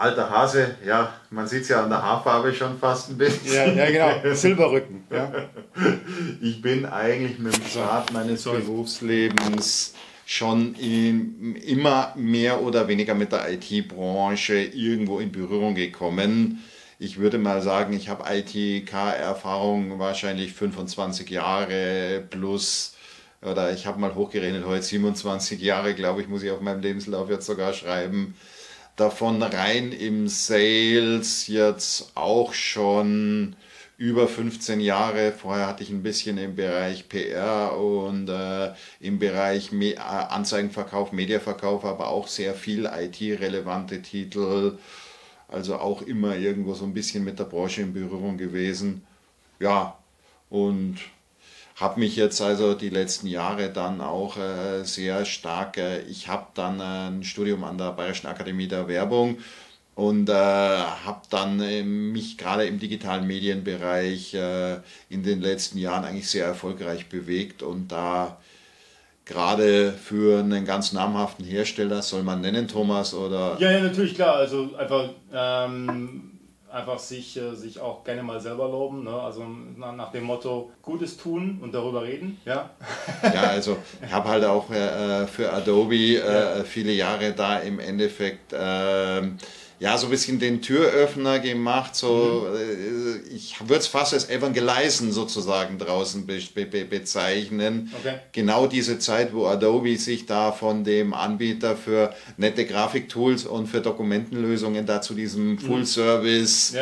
alter Hase, ja, man sieht es ja an der Haarfarbe schon fast ein bisschen. Ja, genau, Silberrücken. Ja. Ich bin eigentlich mit dem Start meines Berufslebens schon immer mehr oder weniger mit der IT-Branche irgendwo in Berührung gekommen. Ich würde mal sagen, ich habe ITK-Erfahrung wahrscheinlich 25 Jahre plus, oder ich habe mal hochgerechnet, heute 27 Jahre, glaube ich, muss ich auf meinem Lebenslauf jetzt sogar schreiben. Davon rein im Sales jetzt auch schon über 15 Jahre. Vorher hatte ich ein bisschen im Bereich PR und im Bereich Anzeigenverkauf, Mediaverkauf, aber auch sehr viel IT-relevante Titel. Also auch immer irgendwo so ein bisschen mit der Branche in Berührung gewesen. Ja, und habe mich jetzt also die letzten Jahre dann auch sehr stark, ich habe dann ein Studium an der Bayerischen Akademie der Werbung und habe dann mich gerade im digitalen Medienbereich in den letzten Jahren eigentlich sehr erfolgreich bewegt und da gerade für einen ganz namhaften Hersteller, soll man nennen, Thomas, oder? Ja, natürlich, klar. Also einfach sich auch gerne mal selber loben. Ne? Also nach dem Motto, Gutes tun und darüber reden. Ja, ja, also ich habe halt auch für Adobe viele Jahre da im Endeffekt ja, so ein bisschen den Türöffner gemacht, so, ich würde es fast als Evangelisen sozusagen draußen bezeichnen. Okay. Genau diese Zeit, wo Adobe sich da von dem Anbieter für nette Grafiktools und für Dokumentenlösungen da zu diesem Full-Service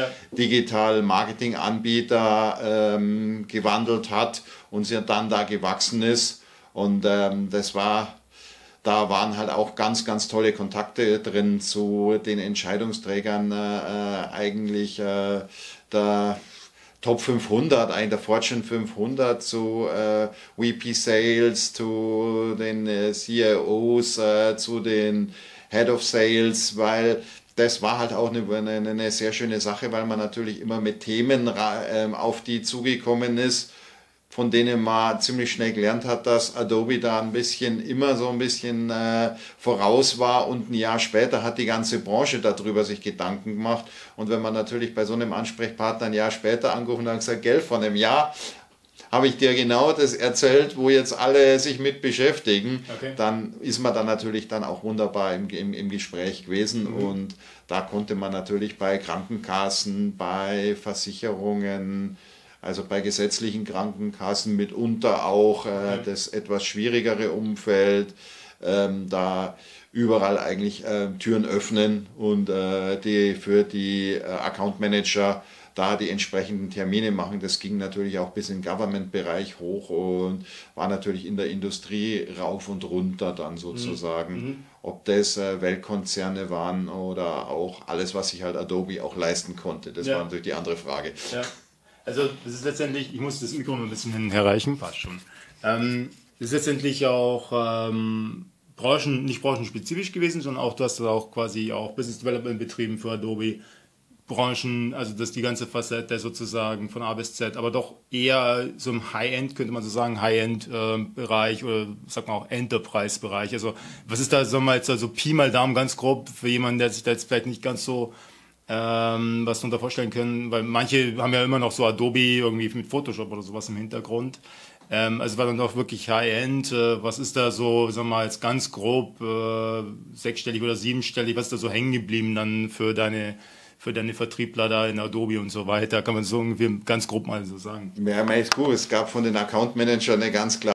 Digital-Marketing-Anbieter gewandelt hat und sie dann da gewachsen ist. Und da waren halt auch ganz, ganz tolle Kontakte drin zu den Entscheidungsträgern eigentlich der Top 500, eigentlich der Fortune 500, zu VP Sales, zu den CIOs, zu den Head of Sales, weil das war halt auch eine sehr schöne Sache, weil man natürlich immer mit Themen auf die zugekommen ist, von denen man ziemlich schnell gelernt hat, dass Adobe da immer so ein bisschen voraus war und ein Jahr später hat die ganze Branche darüber sich Gedanken gemacht. Und wenn man natürlich bei so einem Ansprechpartner ein Jahr später angerufen hat und gesagt, gell, von einem Jahr habe ich dir genau das erzählt, wo jetzt alle sich mit beschäftigen, dann ist man dann natürlich dann auch wunderbar im Gespräch gewesen und da konnte man natürlich bei Krankenkassen, bei Versicherungen, also bei gesetzlichen Krankenkassen mitunter auch das etwas schwierigere Umfeld, da überall eigentlich Türen öffnen und für die Account Manager da die entsprechenden Termine machen. Das ging natürlich auch bis in den Government-Bereich hoch und war natürlich in der Industrie rauf und runter dann sozusagen. Ob das Weltkonzerne waren oder auch alles, was sich halt Adobe auch leisten konnte. Das war natürlich die andere Frage. Ja. Also das ist letztendlich, ich muss das Mikro ein bisschen hin erreichen, passt schon. Das ist letztendlich auch nicht branchenspezifisch gewesen, sondern auch, du hast auch quasi auch Business Development betrieben für Adobe. Branchen, also das die ganze Facette sozusagen von A bis Z, aber doch eher so im High-End, könnte man so sagen, High-End-Bereich oder sagt man auch Enterprise-Bereich. Also was ist da, sagen wir jetzt also Pi mal Daumen ganz grob für jemanden, der sich da jetzt vielleicht nicht ganz so was darunter vorstellen können, weil manche haben ja immer noch so Adobe irgendwie mit Photoshop oder sowas im Hintergrund. Also war dann doch wirklich High-End. Was ist da so, sagen wir mal jetzt ganz grob, sechsstellig oder siebenstellig, was ist da so hängen geblieben dann für deine Vertriebler da in Adobe und so weiter? Kann man so irgendwie ganz grob mal so sagen. Ja, ist gut. Es gab von den Account Managern eine ganz klare